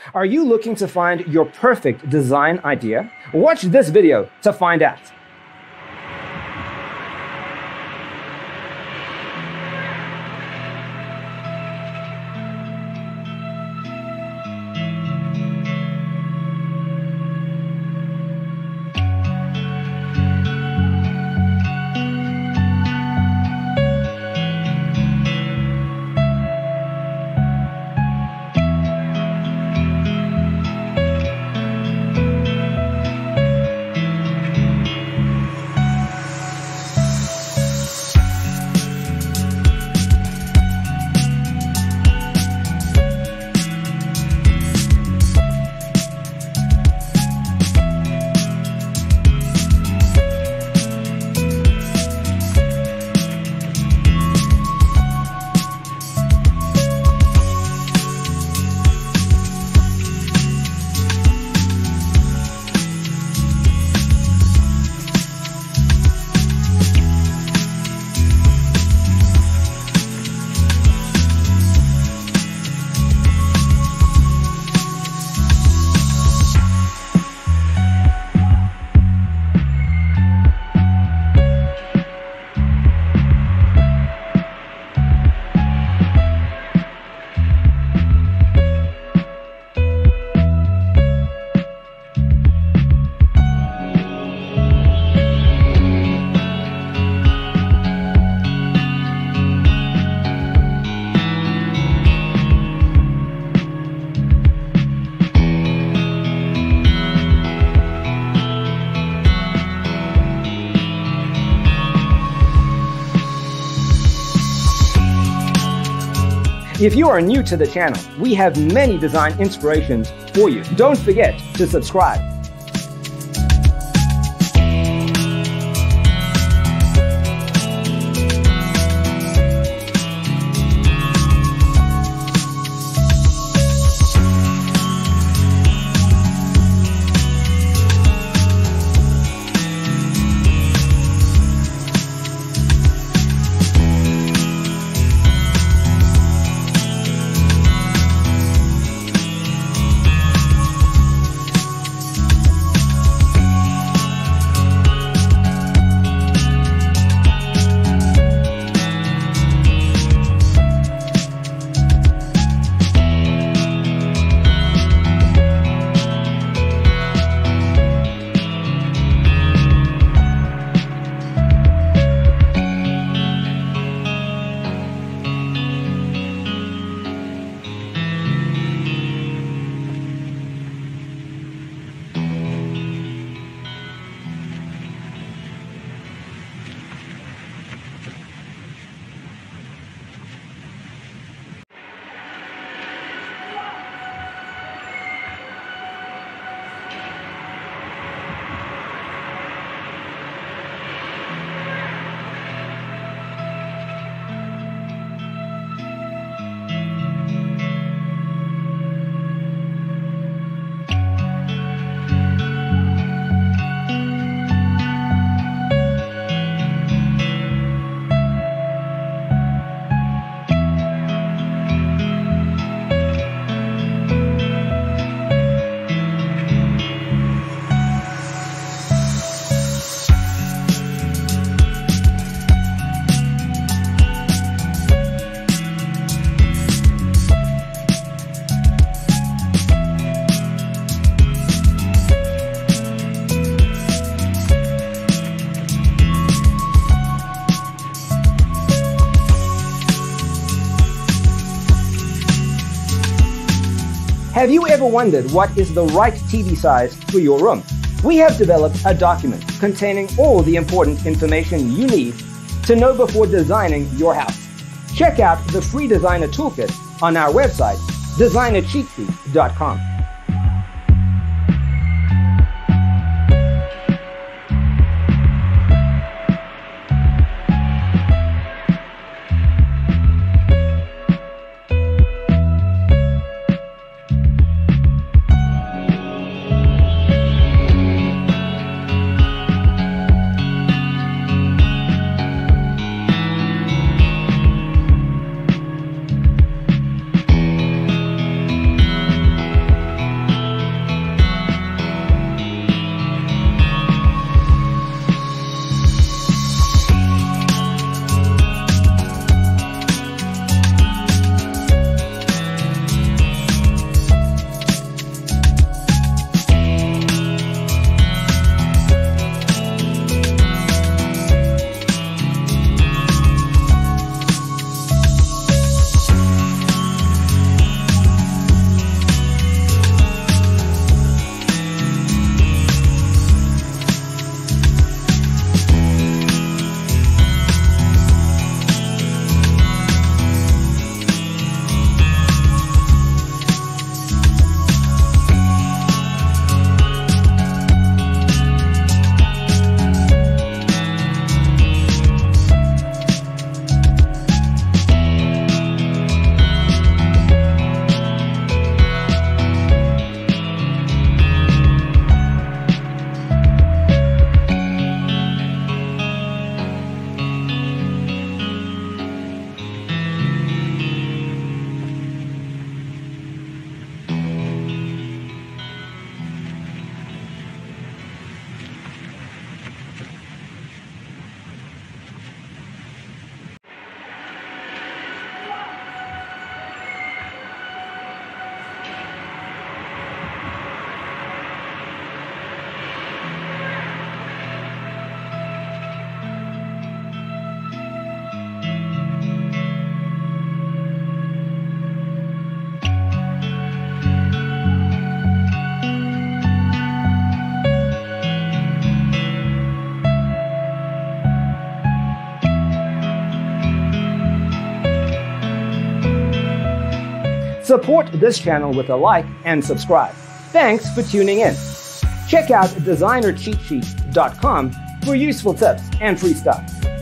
Are you looking to find your perfect design idea? Watch this video to find out. If you are new to the channel, we have many design inspirations for you. Don't forget to subscribe. Have you ever wondered what is the right TV size for your room? We have developed a document containing all the important information you need to know before designing your house. Check out the free designer toolkit on our website, designercheatsheet.com. Support this channel with a like and subscribe. Thanks for tuning in. Check out designercheatsheet.com for useful tips and free stuff.